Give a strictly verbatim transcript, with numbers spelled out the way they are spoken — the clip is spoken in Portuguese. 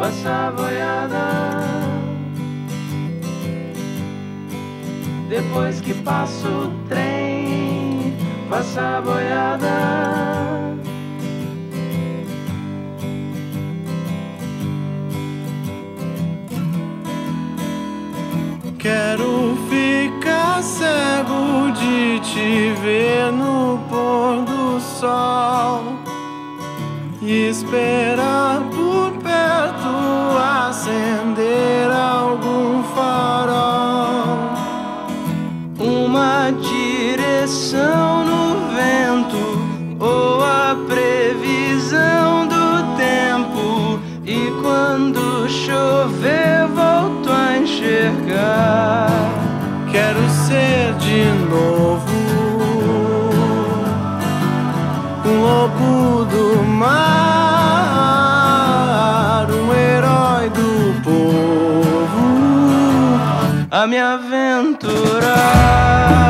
faça a boiada. Depois que passa o trem, faça a boiada. Quero ficar cego de te ver no pôr do sol e esperar por perto acender algum farol. Uma direção no vento ou a previsão do tempo, e quando chover volto a enxergar. Quero ser de novo um lobo do mar, um herói do povo, a me aventurar.